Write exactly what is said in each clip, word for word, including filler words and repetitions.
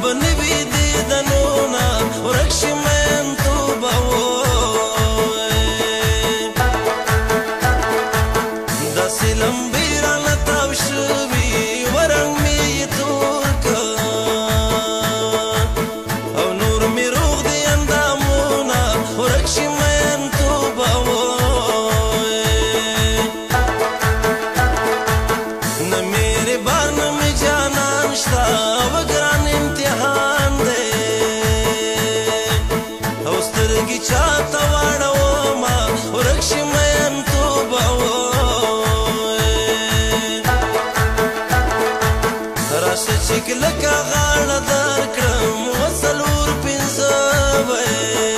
نوی دیدنونا ورک شي مین توبه داسې لمبې رانه تاو شوي ورنګ مې یې تور که او نور مې روغ دی اندامونه ورک شي مین توبه نه میرې بار نه مې جانان شته وګران امتحان دی او سترګې چاته واړومه ورک شي مین توبه راشه چې کلکه غاړه درکړم وڅلور پنځه به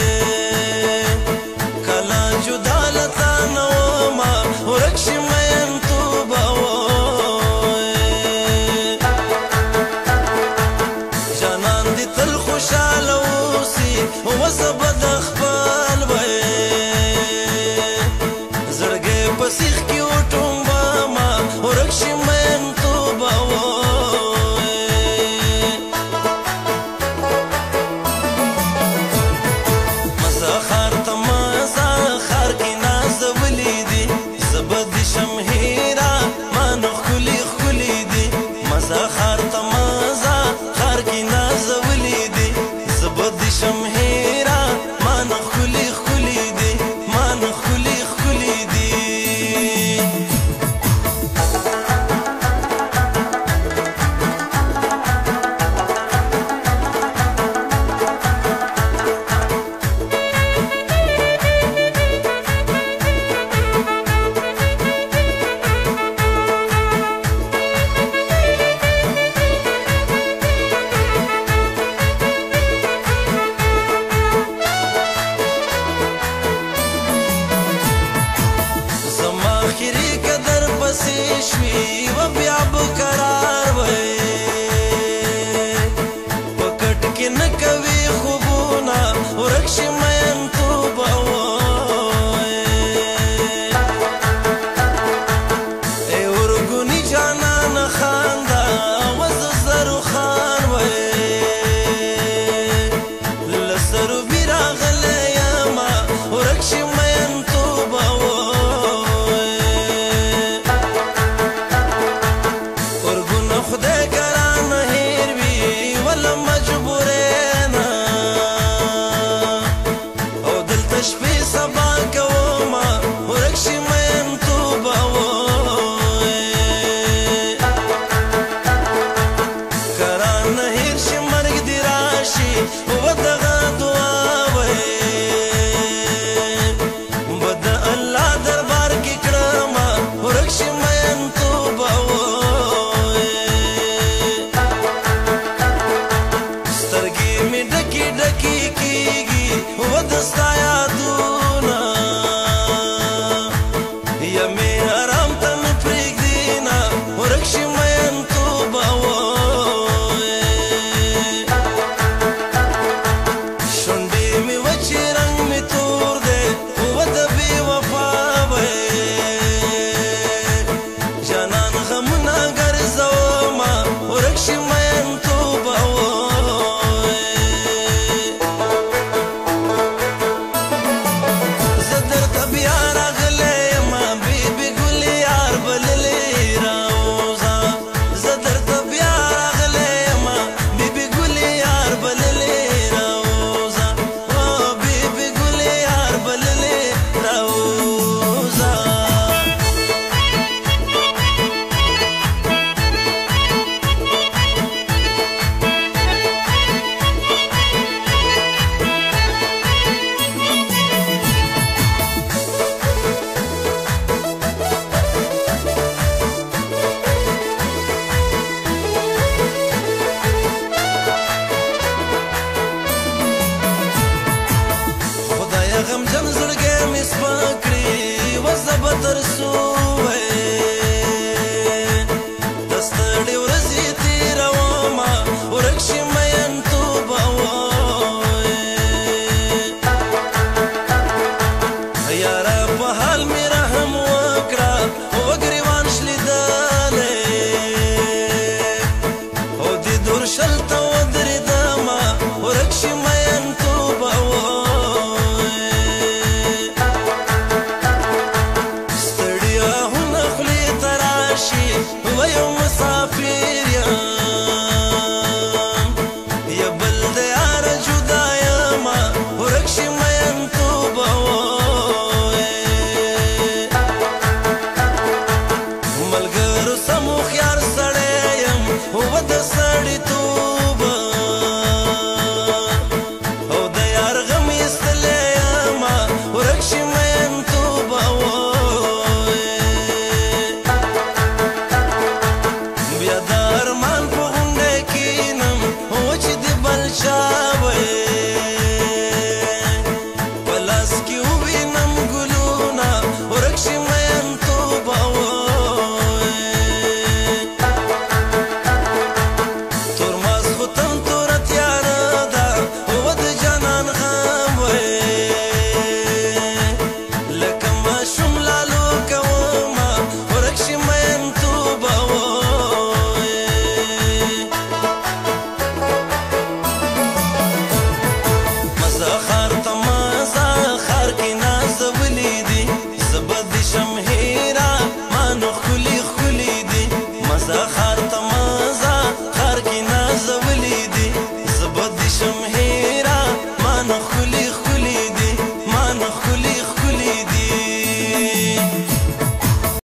کله جدا له تا نه ومه ورک شي مین توبه جانان دې تل خوشحاله اوسي وزه به د خپل به زړګی په سیخ کې وټومبمه ورک شي مین توبه مزه ښار ته مزه ښار کې نازولي دي زه به دې شم هېره ما نه ښکلي ښکلي دي مزه ښار ته مزه ښار کې نازولي دي زه به دې شم هېره ما نه ښکلي ښکلي دي ما نه ښکلي ښکلي دي زما آخري قدر پسې شوي و بیا به قرار وی په کټ کې نه کوي خوبونه ورک شي مین توبه ای ورګوني جانانه خانده وزه زرو خان وی له سروبي راغلی یمه ورک شي مین توبه خدای ګرانه هېر وي وله مجبورېنه او دلته شپې سبا کومه ورک شي مین توبه ګرانه هېر شي مرګ دې راشي و دغه دعا وی به د الله دربار کې کړمه ورک شي مین توبه سترګې مې ډکې ډکې کېږي